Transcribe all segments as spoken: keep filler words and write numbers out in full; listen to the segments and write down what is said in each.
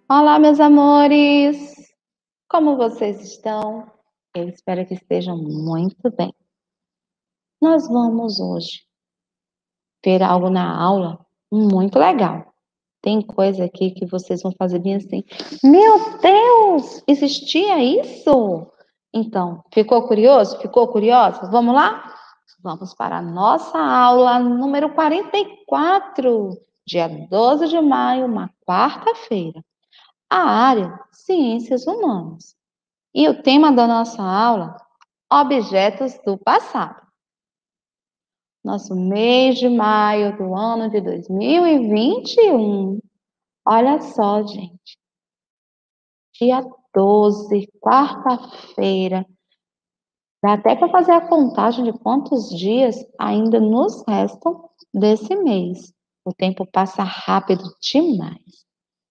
Olá, meus amores! Como vocês estão? Eu espero que estejam muito bem. Nós vamos hoje ver algo na aula muito legal. Tem coisa aqui que vocês vão fazer bem assim. Meu Deus! Existia isso? Então, ficou curioso? Ficou curiosa? Vamos lá? Vamos para a nossa aula número quarenta e quatro, dia doze de maio, uma quarta-feira. A área Ciências Humanas. E o tema da nossa aula, objetos do passado. Nosso mês de maio do ano de dois mil e vinte e um. Olha só, gente. Dia doze, quarta-feira. Dá até para fazer a contagem de quantos dias ainda nos restam desse mês. O tempo passa rápido demais.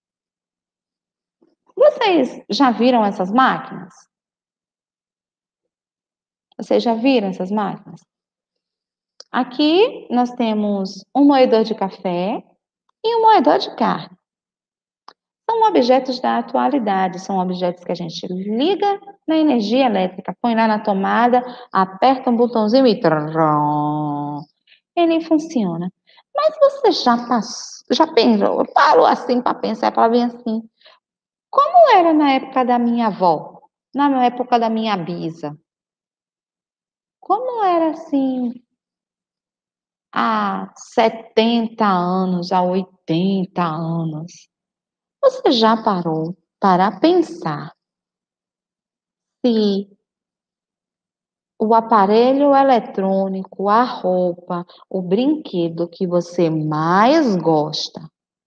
Vocês já viram essas máquinas? Vocês já viram essas máquinas? Aqui nós temos um moedor de café e um moedor de carne. São objetos da atualidade, são objetos que a gente liga na energia elétrica, põe lá na tomada, aperta um botãozinho e trom, ele funciona. Mas você já passou, já pensou, parou assim para pensar, para ver assim, como era na época da minha avó, na época da minha bisa? Como era assim há setenta anos, há oitenta anos? Você já parou para pensar se o aparelho eletrônico, a roupa, o brinquedo que você mais gosta,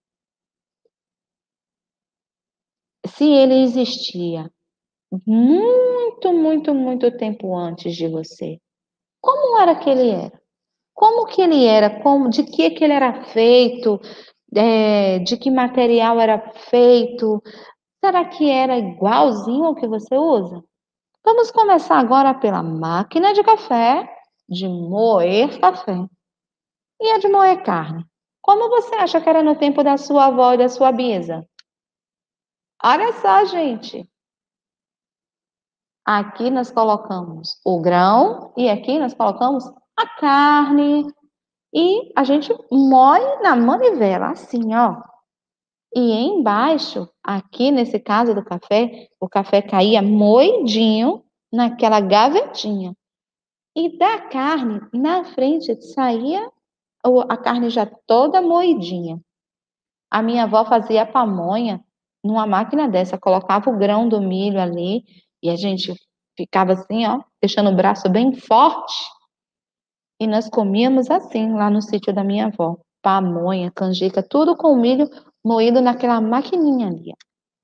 se ele existia muito, muito, muito tempo antes de você, como era que ele era? Como que ele era? Como, de que que ele era feito? É, de que material era feito? Será que era igualzinho ao que você usa? Vamos começar agora pela máquina de café, de moer café. E a de moer carne? Como você acha que era no tempo da sua avó e da sua bisa? Olha só, gente. Aqui nós colocamos o grão e aqui nós colocamos a carne. E a gente moe na manivela, assim, ó. E embaixo, aqui nesse caso do café, o café caía moidinho naquela gavetinha. E da carne, na frente, saía a carne já toda moidinha. A minha avó fazia pamonha numa máquina dessa, colocava o grão do milho ali e a gente ficava assim, ó, deixando o braço bem forte. E nós comíamos assim, lá no sítio da minha avó. Pamonha, canjica, tudo com milho moído naquela maquininha ali.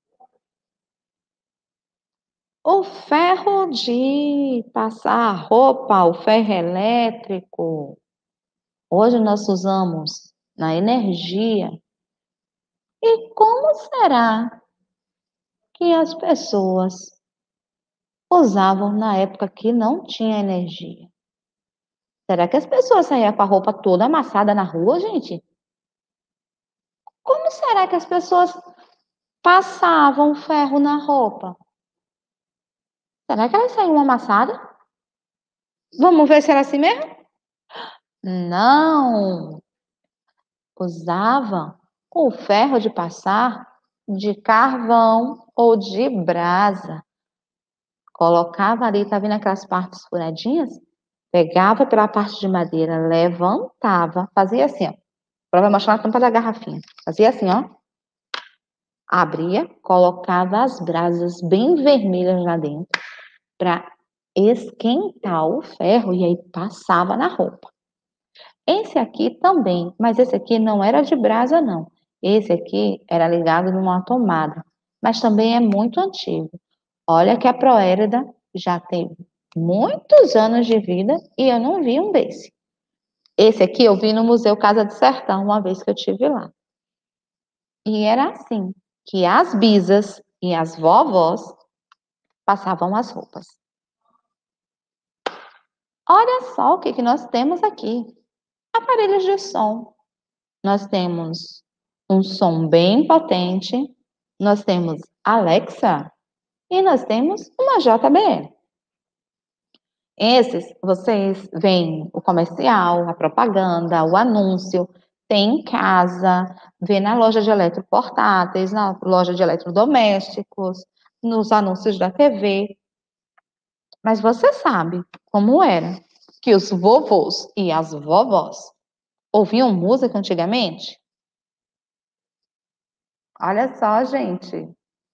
O ferro de passar roupa, o ferro elétrico. Hoje nós usamos na energia. E como será que as pessoas usavam na época que não tinha energia? Será que as pessoas saíam com a roupa toda amassada na rua, gente? Como será que as pessoas passavam ferro na roupa? Será que elas saíam amassadas? Vamos ver se era assim mesmo? Não! Usavam o ferro de passar de carvão ou de brasa. Colocava ali, tá vendo aquelas partes furadinhas? Pegava pela parte de madeira, levantava, fazia assim, ó. Agora vai mostrar na tampa da garrafinha. Fazia assim, ó. Abria, colocava as brasas bem vermelhas lá dentro para esquentar o ferro e aí passava na roupa. Esse aqui também, mas esse aqui não era de brasa, não. Esse aqui era ligado numa tomada, mas também é muito antigo. Olha que a Proérida já tem muitos anos de vida e eu não vi um desse. Esse aqui eu vi no Museu Casa do Sertão, uma vez que eu estive lá. E era assim, que as bisas e as vovós passavam as roupas. Olha só o que, que nós temos aqui. Aparelhos de som. Nós temos um som bem potente nós temos Alexa e nós temos uma J B L. Esses, vocês veem o comercial, a propaganda, o anúncio, tem em casa, vê na loja de eletroportáteis, na loja de eletrodomésticos, nos anúncios da T V. Mas você sabe como era que os vovôs e as vovós ouviam música antigamente? Olha só, gente.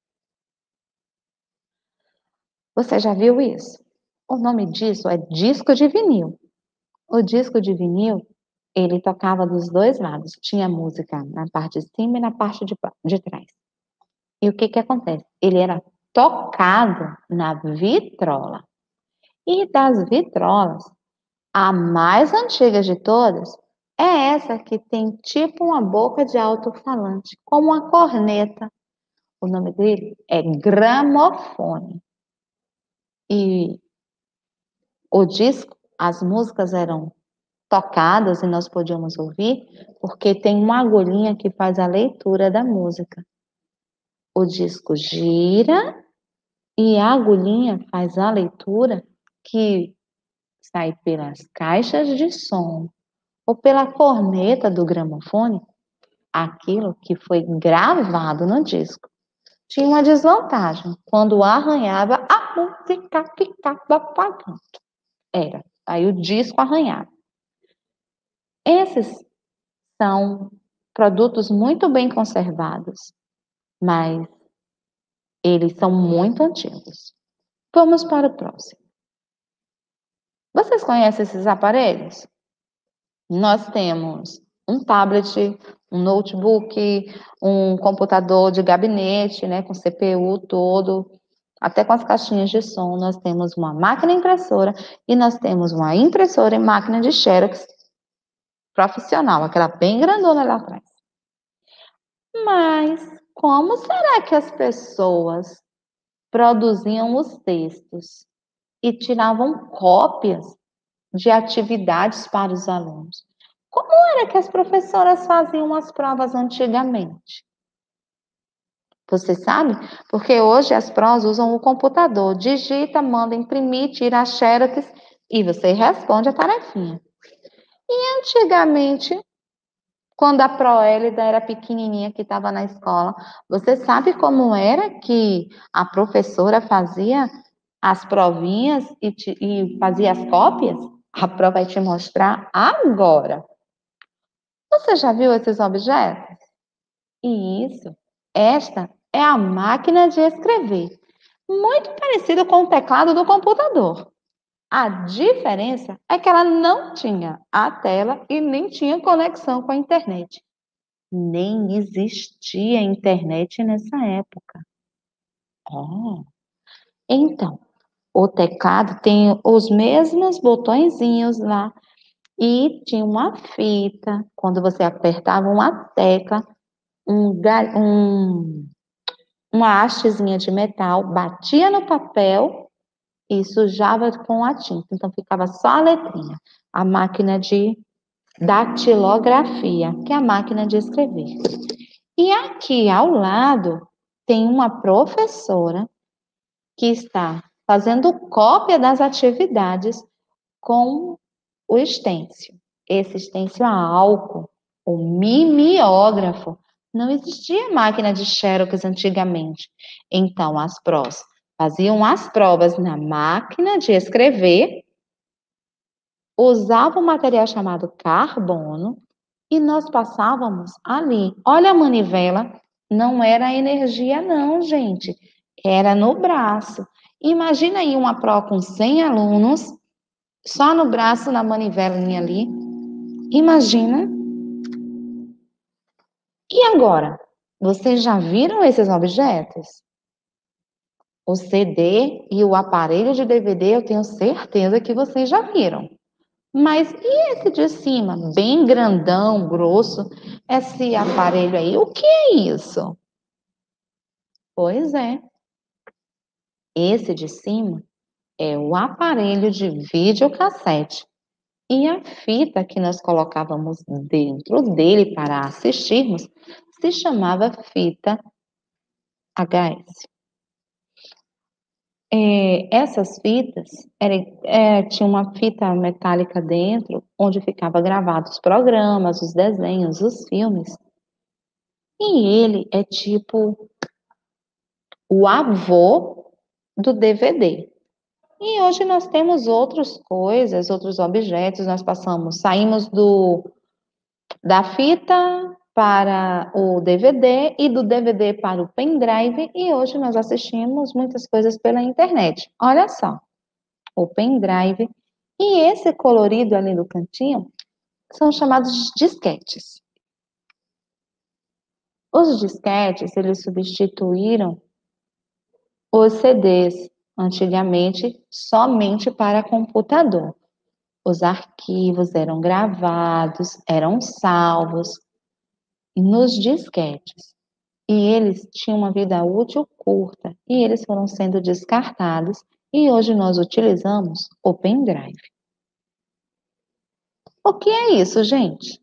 Você já viu isso? O nome disso é disco de vinil. O disco de vinil, ele tocava dos dois lados. Tinha música na parte de cima e na parte de, de trás. E o que que acontece? Ele era tocado na vitrola. E das vitrolas, a mais antiga de todas é essa que tem tipo uma boca de alto-falante, como uma corneta. O nome dele é gramofone. E o disco, as músicas eram tocadas e nós podíamos ouvir, porque tem uma agulhinha que faz a leitura da música. O disco gira e a agulhinha faz a leitura que sai pelas caixas de som ou pela corneta do gramofone, aquilo que foi gravado no disco. Tinha uma desvantagem. Quando arranhava, a música ficava apagando. Era. Aí o disco arranhava. Esses são produtos muito bem conservados, mas eles são muito antigos. Vamos para o próximo. Vocês conhecem esses aparelhos? Nós temos um tablet, um notebook, um computador de gabinete, né, com C P U todo, até com as caixinhas de som. Nós temos uma máquina impressora e nós temos uma impressora e máquina de xerox profissional, aquela bem grandona lá atrás. Mas como será que as pessoas produziam os textos e tiravam cópias de atividades para os alunos? Como era que as professoras faziam as provas antigamente? Você sabe? Porque hoje as provas usam o computador, digita, manda imprimir, tira a xerox e você responde a tarefinha. E antigamente, quando a Proélida era pequenininha que estava na escola, você sabe como era que a professora fazia as provinhas e, te, e fazia as cópias? A Pro vai te mostrar agora. Você já viu esses objetos? E isso, esta é a máquina de escrever, muito parecida com o teclado do computador. A diferença é que ela não tinha a tela e nem tinha conexão com a internet. Nem existia internet nessa época. Oh. Então, o teclado tem os mesmos botõezinhos lá e tinha uma fita. Quando você apertava uma tecla, um, um, uma hastezinha de metal batia no papel e sujava com a tinta. Então, ficava só a letrinha. A máquina de datilografia, que é a máquina de escrever. E aqui ao lado tem uma professora que está fazendo cópia das atividades com o estêncil. Esse estêncil a álcool, o mimeógrafo. Não existia máquina de xerox antigamente. Então, as prós faziam as provas na máquina de escrever, usavam um material chamado carbono e nós passávamos ali. Olha a manivela, não era energia não, gente. Era no braço. Imagina aí uma prova com cem alunos, só no braço, na manivelinha ali. Imagina. E agora? Vocês já viram esses objetos? O C D e o aparelho de D V D, eu tenho certeza que vocês já viram. Mas e esse de cima, bem grandão, grosso, esse aparelho aí, o que é isso? Pois é, esse de cima é o aparelho de videocassete. E a fita que nós colocávamos dentro dele para assistirmos se chamava fita H S. É, essas fitas, era, é, tinha uma fita metálica dentro, onde ficava gravado os programas, os desenhos, os filmes. E ele é tipo o avô do D V D. E hoje nós temos outras coisas, outros objetos, nós passamos, saímos do da fita para o D V D e do D V D para o pendrive e hoje nós assistimos muitas coisas pela internet. Olha só, o pendrive e esse colorido ali no cantinho são chamados disquetes. Os disquetes, eles substituíram os C Ds, antigamente somente para computador. Os arquivos eram gravados, eram salvos nos disquetes. E eles tinham uma vida útil curta, e eles foram sendo descartados, e hoje nós utilizamos o pendrive. O que é isso, gente?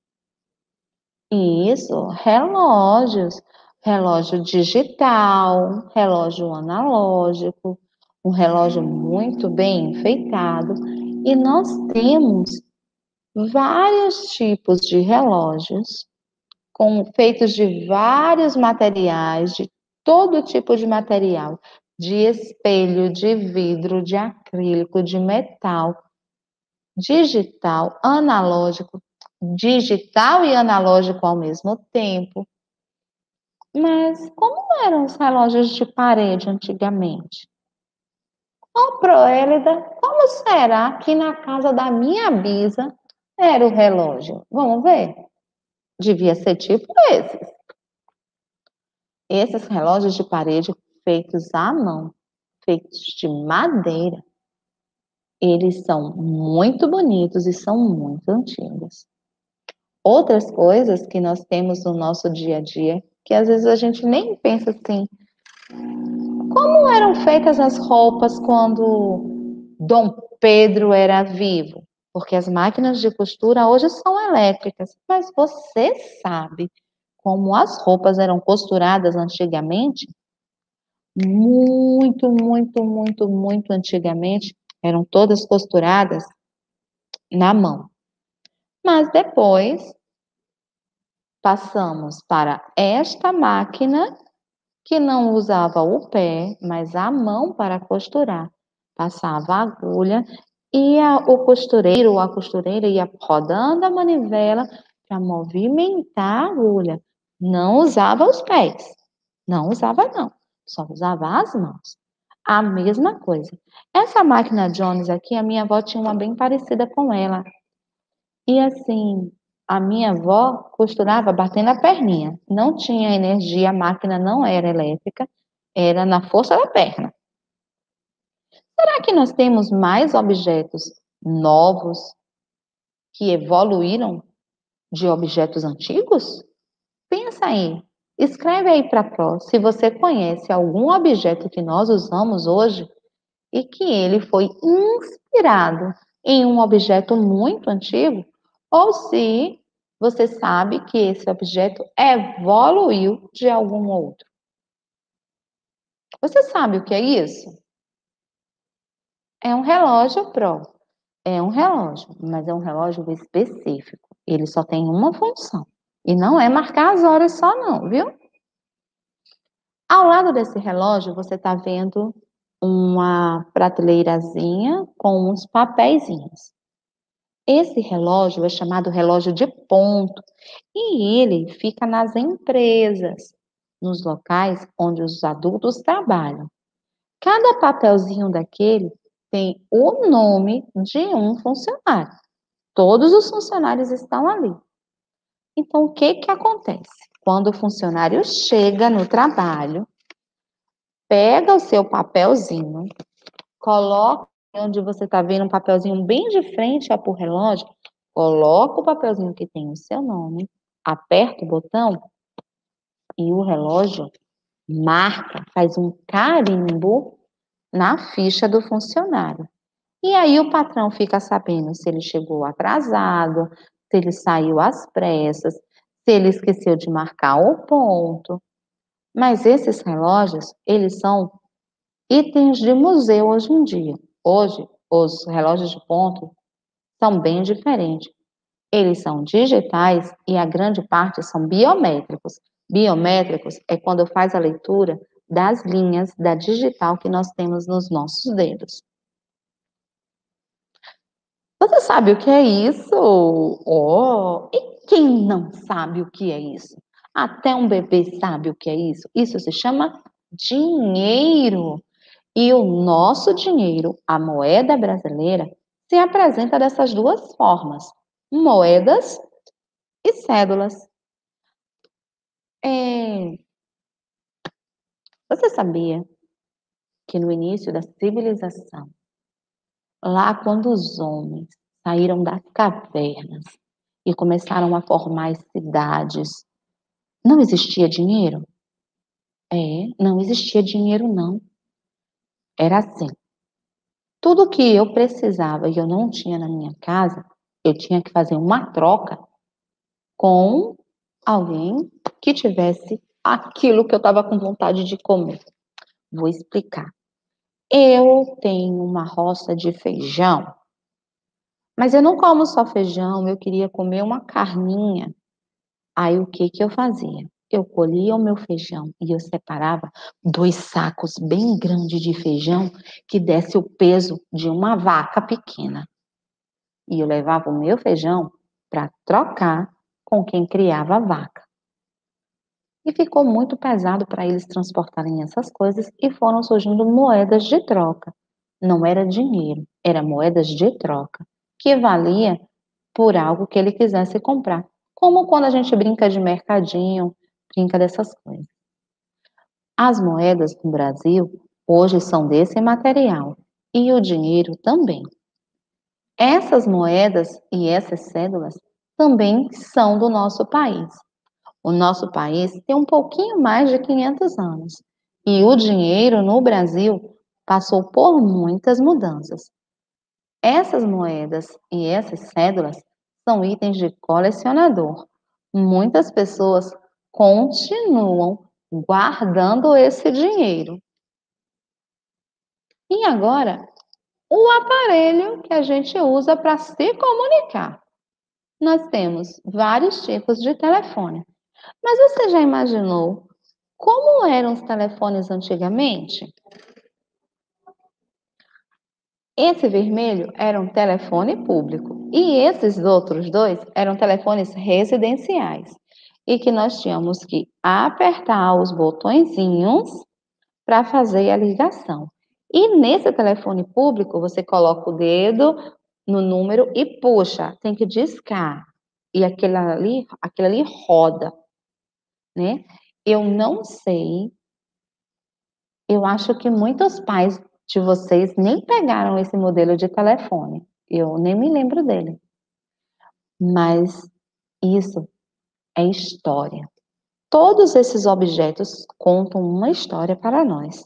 Isso, relógios, relógio digital, relógio analógico, um relógio muito bem enfeitado, e nós temos vários tipos de relógios com, feitos de vários materiais, de todo tipo de material, de espelho, de vidro, de acrílico, de metal, digital, analógico, digital e analógico ao mesmo tempo. Mas como eram os relógios de parede antigamente? Ô, Proélida, como será que na casa da minha bisa era o relógio? Vamos ver? Devia ser tipo esses. Esses relógios de parede feitos à mão, feitos de madeira, eles são muito bonitos e são muito antigos. Outras coisas que nós temos no nosso dia a dia, que às vezes a gente nem pensa assim, como eram feitas as roupas quando Dom Pedro era vivo? Porque as máquinas de costura hoje são elétricas, mas você sabe como as roupas eram costuradas antigamente? Muito, muito, muito, muito antigamente, eram todas costuradas na mão. Mas depois passamos para esta máquina que não usava o pé, mas a mão para costurar. Passava a agulha e a, o costureiro ou a costureira ia rodando a manivela para movimentar a agulha. Não usava os pés, não usava não, só usava as mãos. A mesma coisa. Essa máquina Jones aqui, a minha avó tinha uma bem parecida com ela. E assim, a minha avó costurava batendo a perninha. Não tinha energia, a máquina não era elétrica, era na força da perna. Será que nós temos mais objetos novos que evoluíram de objetos antigos? Pensa aí. Escreve aí para a Pro se você conhece algum objeto que nós usamos hoje e que ele foi inspirado em um objeto muito antigo, ou se você sabe que esse objeto evoluiu de algum outro. Você sabe o que é isso? É um relógio Pro. É um relógio, mas é um relógio específico. Ele só tem uma função. E não é marcar as horas só não, viu? Ao lado desse relógio, você está vendo uma prateleirazinha com uns papeizinhos. Esse relógio é chamado relógio de ponto e ele fica nas empresas, nos locais onde os adultos trabalham. Cada papelzinho daquele tem o nome de um funcionário. Todos os funcionários estão ali. Então, o que que acontece? Quando o funcionário chega no trabalho, pega o seu papelzinho, coloca onde você está vendo um papelzinho bem de frente ao relógio, coloca o papelzinho que tem o seu nome, aperta o botão e o relógio marca, faz um carimbo na ficha do funcionário. E aí o patrão fica sabendo se ele chegou atrasado, se ele saiu às pressas, se ele esqueceu de marcar o ponto. Mas esses relógios, eles são itens de museu hoje em dia. Hoje, os relógios de ponto são bem diferentes. Eles são digitais e a grande parte são biométricos. Biométricos é quando faz a leitura das linhas da digital que nós temos nos nossos dedos. Você sabe o que é isso? Oh, e quem não sabe o que é isso? Até um bebê sabe o que é isso. Isso se chama dinheiro. E o nosso dinheiro, a moeda brasileira, se apresenta dessas duas formas: moedas e cédulas. É, você sabia que no início da civilização, lá quando os homens saíram das cavernas e começaram a formar as cidades, não existia dinheiro? É, não existia dinheiro não. Era assim, tudo que eu precisava e eu não tinha na minha casa, eu tinha que fazer uma troca com alguém que tivesse aquilo que eu estava com vontade de comer. Vou explicar. Eu tenho uma roça de feijão, mas eu não como só feijão, eu queria comer uma carninha. Aí o que que eu fazia? Eu colhia o meu feijão e eu separava dois sacos bem grandes de feijão que desse o peso de uma vaca pequena. E eu levava o meu feijão para trocar com quem criava a vaca. E ficou muito pesado para eles transportarem essas coisas e foram surgindo moedas de troca. Não era dinheiro, era moedas de troca, que valia por algo que ele quisesse comprar. Como quando a gente brinca de mercadinho, brinca dessas coisas. As moedas no Brasil hoje são desse material e o dinheiro também. Essas moedas e essas cédulas também são do nosso país. O nosso país tem um pouquinho mais de quinhentos anos e o dinheiro no Brasil passou por muitas mudanças. Essas moedas e essas cédulas são itens de colecionador. Muitas pessoas continuam guardando esse dinheiro. E agora, o aparelho que a gente usa para se comunicar. Nós temos vários tipos de telefone. Mas você já imaginou como eram os telefones antigamente? Esse vermelho era um telefone público e esses outros dois eram telefones residenciais e que nós tínhamos que apertar os botõezinhos para fazer a ligação. E nesse telefone público você coloca o dedo no número e puxa, tem que discar. E aquele ali, aquele ali roda, né? Eu não sei, eu acho que muitos pais de vocês nem pegaram esse modelo de telefone. Eu nem me lembro dele. Mas isso é história. Todos esses objetos contam uma história para nós.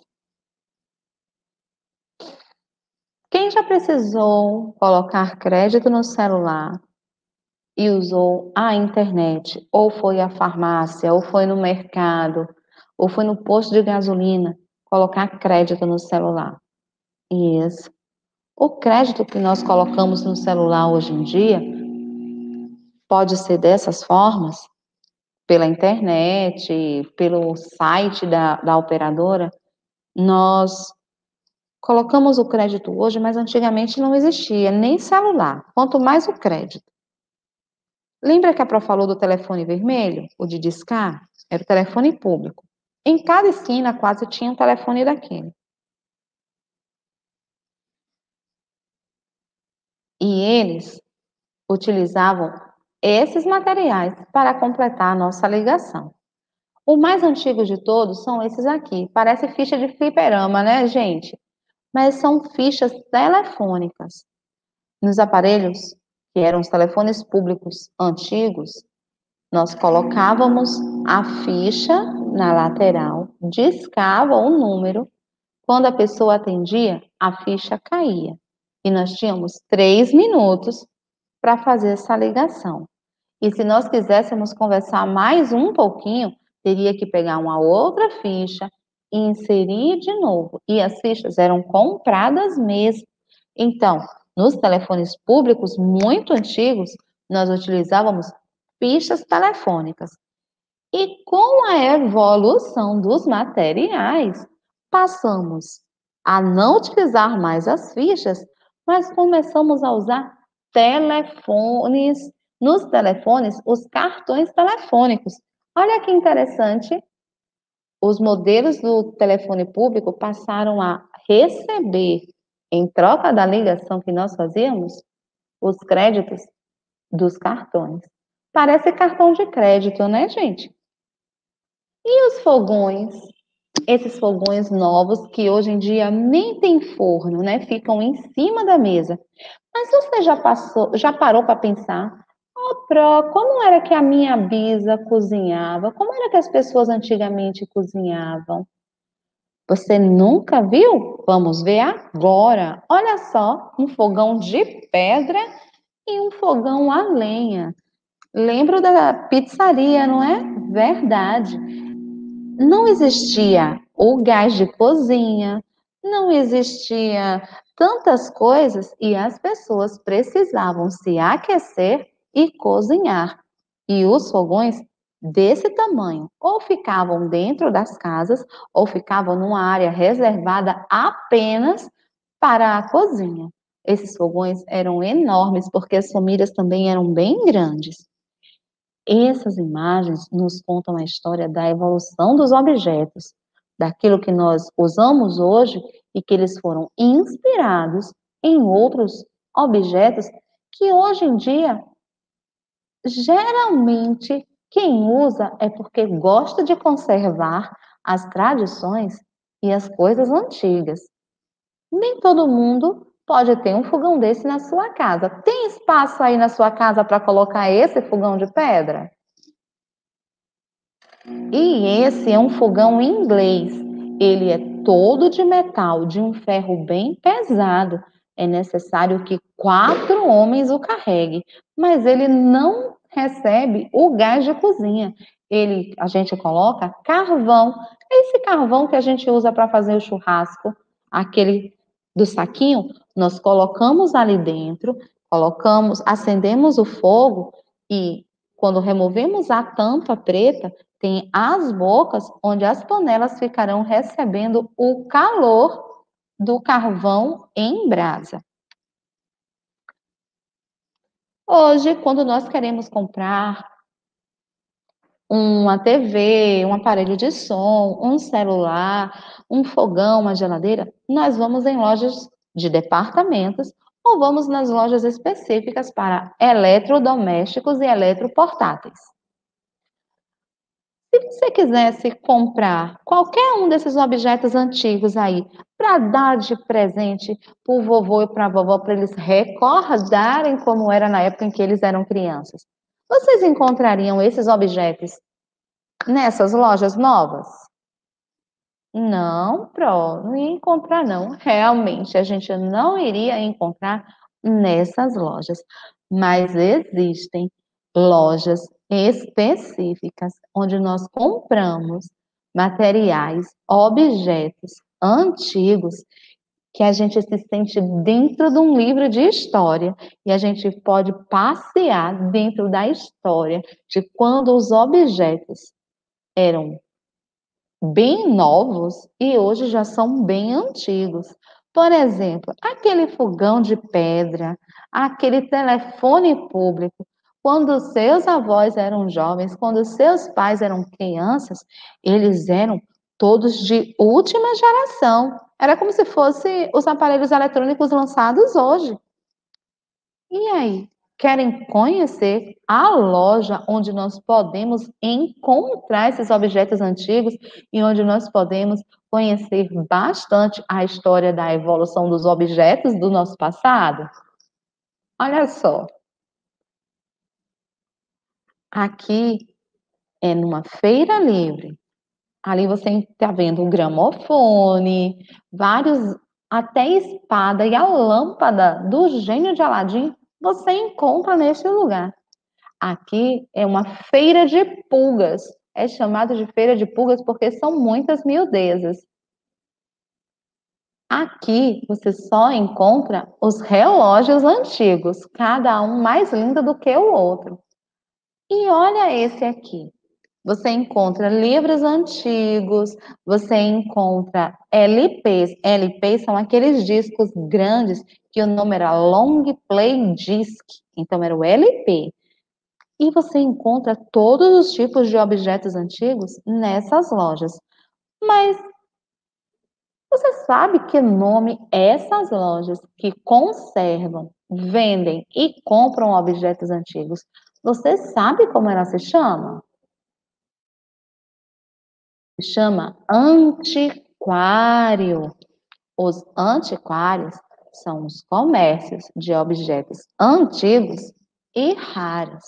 Quem já precisou colocar crédito no celular e usou a internet, ou foi à farmácia, ou foi no mercado, ou foi no posto de gasolina, colocar crédito no celular? Isso. O crédito que nós colocamos no celular hoje em dia pode ser dessas formas, pela internet, pelo site da, da operadora. Nós colocamos o crédito hoje, mas antigamente não existia nem celular, quanto mais o crédito. Lembra que a Pro falou do telefone vermelho, o de discar? Era o telefone público. Em cada esquina quase tinha um telefone daquele. E eles utilizavam esses materiais para completar a nossa ligação. O mais antigo de todos são esses aqui. Parece ficha de fliperama, né, gente? Mas são fichas telefônicas. Nos aparelhos, que eram os telefones públicos antigos, nós colocávamos a ficha na lateral, discava o número. Quando a pessoa atendia, a ficha caía. E nós tínhamos três minutos para fazer essa ligação. E se nós quiséssemos conversar mais um pouquinho, teria que pegar uma outra ficha e inserir de novo. E as fichas eram compradas mesmo. Então, nos telefones públicos muito antigos, nós utilizávamos fichas telefônicas. E com a evolução dos materiais, passamos a não utilizar mais as fichas, mas começamos a usar telefones, nos telefones, os cartões telefônicos. Olha que interessante, os modelos do telefone público passaram a receber, em troca da ligação que nós fazíamos, os créditos dos cartões. Parece cartão de crédito, né, gente? E os fogões? Esses fogões novos que hoje em dia nem tem forno, né? Ficam em cima da mesa. Mas você já passou, já parou para pensar? Oh, Pro, como era que a minha bisa cozinhava? Como era que as pessoas antigamente cozinhavam? Você nunca viu? Vamos ver agora. Olha só, um fogão de pedra e um fogão a lenha. Lembro da pizzaria, não é? Verdade. Não existia o gás de cozinha, não existia tantas coisas e as pessoas precisavam se aquecer e cozinhar. E os fogões desse tamanho ou ficavam dentro das casas ou ficavam numa área reservada apenas para a cozinha. Esses fogões eram enormes porque as famílias também eram bem grandes. Essas imagens nos contam a história da evolução dos objetos, daquilo que nós usamos hoje e que eles foram inspirados em outros objetos que hoje em dia, geralmente, quem usa é porque gosta de conservar as tradições e as coisas antigas. Nem todo mundo pode ter um fogão desse na sua casa. Tem espaço aí na sua casa para colocar esse fogão de pedra? E esse é um fogão inglês. Ele é todo de metal, de um ferro bem pesado. É necessário que quatro homens o carreguem, mas ele não recebe o gás de cozinha. Ele, a gente coloca carvão. Esse carvão que a gente usa para fazer o churrasco, aquele do saquinho, nós colocamos ali dentro, colocamos, acendemos o fogo e quando removemos a tampa preta, tem as bocas onde as panelas ficarão recebendo o calor do carvão em brasa. Hoje, quando nós queremos comprar uma T V, um aparelho de som, um celular, um fogão, uma geladeira, nós vamos em lojas de departamentos ou vamos nas lojas específicas para eletrodomésticos e eletroportáteis. Se você quisesse comprar qualquer um desses objetos antigos aí para dar de presente para o vovô e para a vovó, para eles recordarem como era na época em que eles eram crianças, vocês encontrariam esses objetos nessas lojas novas? Não, Pro, não ia encontrar não. Realmente, a gente não iria encontrar nessas lojas. Mas existem lojas específicas onde nós compramos materiais, objetos antigos que a gente se sente dentro de um livro de história e a gente pode passear dentro da história de quando os objetos eram bem novos e hoje já são bem antigos. Por exemplo, aquele fogão de pedra, aquele telefone público. Quando seus avós eram jovens, quando seus pais eram crianças, eles eram todos de última geração. Era como se fossem os aparelhos eletrônicos lançados hoje. E aí, querem conhecer a loja onde nós podemos encontrar esses objetos antigos e onde nós podemos conhecer bastante a história da evolução dos objetos do nosso passado? Olha só, aqui é numa feira livre. Ali você está vendo o gramofone, vários, até espada e a lâmpada do gênio de Aladim você encontra neste lugar. Aqui é uma feira de pulgas, É chamado de feira de pulgas porque são muitas miudezas. Aqui você só encontra os relógios antigos, cada um mais lindo do que o outro. E olha esse aqui. Você encontra livros antigos, você encontra L Ps. L Ps são aqueles discos grandes que o nome era Long Play Disc, então era o L P. E você encontra todos os tipos de objetos antigos nessas lojas. Mas você sabe que nome essas lojas que conservam, vendem e compram objetos antigos, você sabe como elas se chamam? Se chama antiquário. Os antiquários são os comércios de objetos antigos e raros.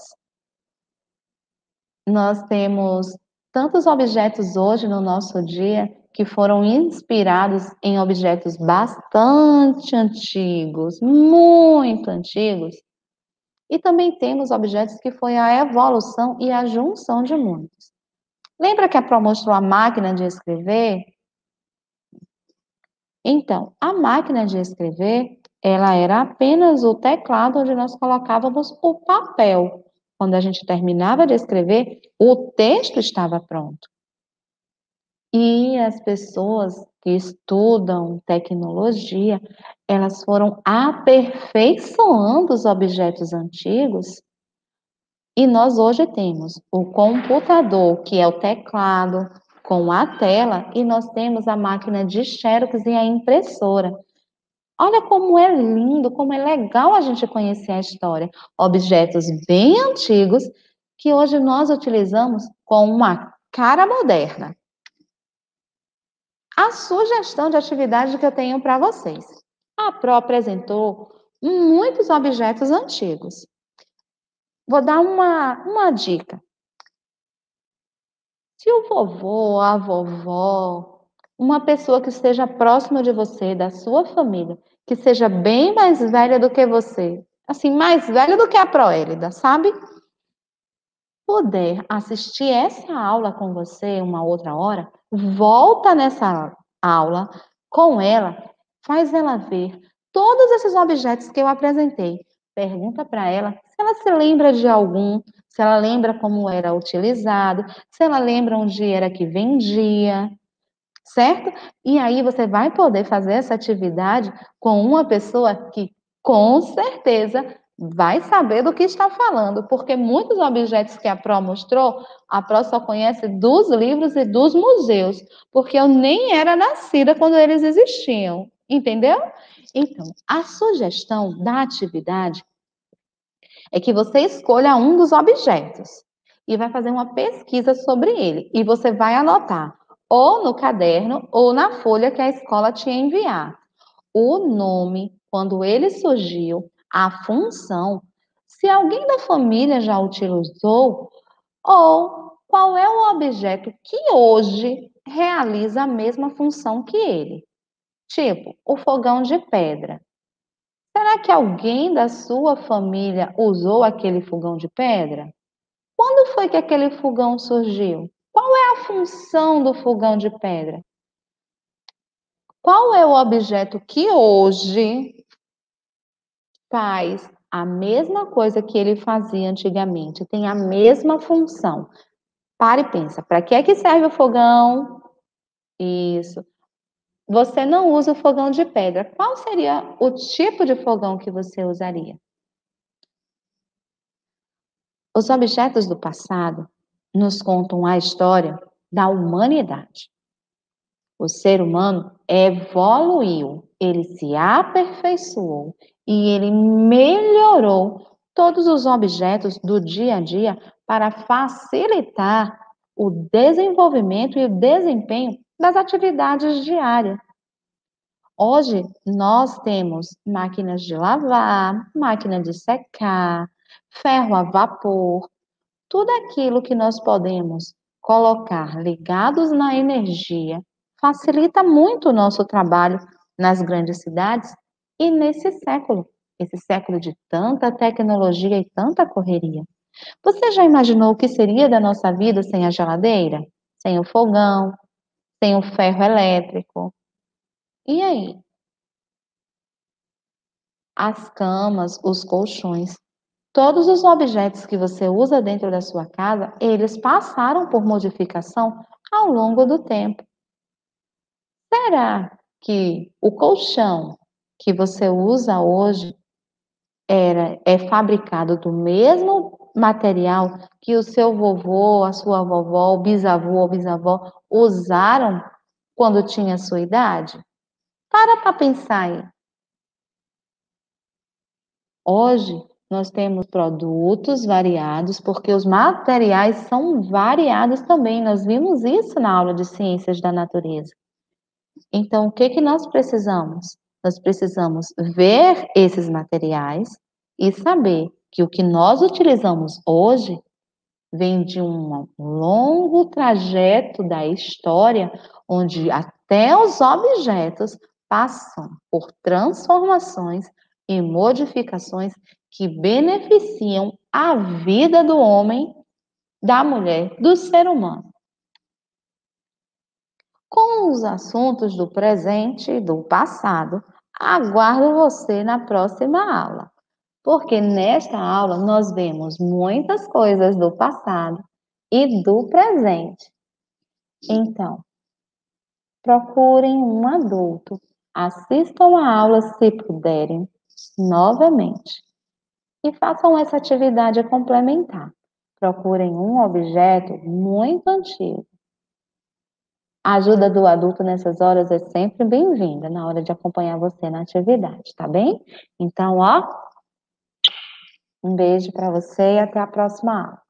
Nós temos tantos objetos hoje no nosso dia que foram inspirados em objetos bastante antigos, muito antigos, e também temos objetos que foi a evolução e a junção de muitos. Lembra que a Pro mostrou a máquina de escrever? Então, a máquina de escrever, ela era apenas o teclado onde nós colocávamos o papel. Quando a gente terminava de escrever, o texto estava pronto. E as pessoas que estudam tecnologia, elas foram aperfeiçoando os objetos antigos. E nós hoje temos o computador, que é o teclado, com a tela, e nós temos a máquina de xerox e a impressora. Olha como é lindo, como é legal a gente conhecer a história. Objetos bem antigos que hoje nós utilizamos com uma cara moderna. A sugestão de atividade que eu tenho para vocês. A Pro apresentou muitos objetos antigos. Vou dar uma, uma dica. Se o vovô, a vovó, uma pessoa que esteja próxima de você, da sua família, que seja bem mais velha do que você, assim, mais velha do que a Proélida, sabe? Puder assistir essa aula com você uma outra hora, volta nessa aula com ela, faz ela ver todos esses objetos que eu apresentei. Pergunta para ela se ela se lembra de algum, se ela lembra como era utilizado, se ela lembra onde era que vendia, certo? E aí você vai poder fazer essa atividade com uma pessoa que com certeza vai saber do que está falando, porque muitos objetos que a Pro mostrou, a Pro só conhece dos livros e dos museus, porque eu nem era nascida quando eles existiam, entendeu? Então, a sugestão da atividade é que você escolha um dos objetos e vai fazer uma pesquisa sobre ele, e você vai anotar ou no caderno ou na folha que a escola te enviar. O nome, quando ele surgiu, a função, se alguém da família já utilizou, ou qual é o objeto que hoje realiza a mesma função que ele. Tipo, o fogão de pedra. Será que alguém da sua família usou aquele fogão de pedra? Quando foi que aquele fogão surgiu? Qual é a função do fogão de pedra? Qual é o objeto que hoje faz a mesma coisa que ele fazia antigamente? Tem a mesma função. Para e pensa, para que é que serve o fogão? Isso. Você não usa o fogão de pedra. Qual seria o tipo de fogão que você usaria? Os objetos do passado nos contam a história da humanidade. O ser humano evoluiu, ele se aperfeiçoou e ele melhorou todos os objetos do dia a dia para facilitar o desenvolvimento e o desempenho das atividades diárias. Hoje nós temos máquinas de lavar, máquina de secar, ferro a vapor, tudo aquilo que nós podemos colocar ligados na energia facilita muito o nosso trabalho nas grandes cidades e nesse século, esse século de tanta tecnologia e tanta correria. Você já imaginou o que seria da nossa vida sem a geladeira? Sem o fogão, sem o ferro elétrico? E aí? As camas, os colchões, todos os objetos que você usa dentro da sua casa, eles passaram por modificação ao longo do tempo. Será que o colchão que você usa hoje era é fabricado do mesmo material que o seu vovô, a sua vovó, o bisavô ou bisavó usaram quando tinha a sua idade? Para para pensar aí. Hoje nós temos produtos variados, porque os materiais são variados também. Nós vimos isso na aula de ciências da natureza. Então, o que que nós precisamos? Nós precisamos ver esses materiais e saber que o que nós utilizamos hoje vem de um longo trajeto da história, onde até os objetos passam por transformações e modificações que beneficiam a vida do homem, da mulher, do ser humano. Com os assuntos do presente e do passado, aguardo você na próxima aula, porque nesta aula nós vemos muitas coisas do passado e do presente. Então, procurem um adulto, assistam a aula se puderem, novamente, e façam essa atividade complementar. Procurem um objeto muito antigo. A ajuda do adulto nessas horas é sempre bem-vinda na hora de acompanhar você na atividade, tá bem? Então, ó, um beijo para você e até a próxima aula.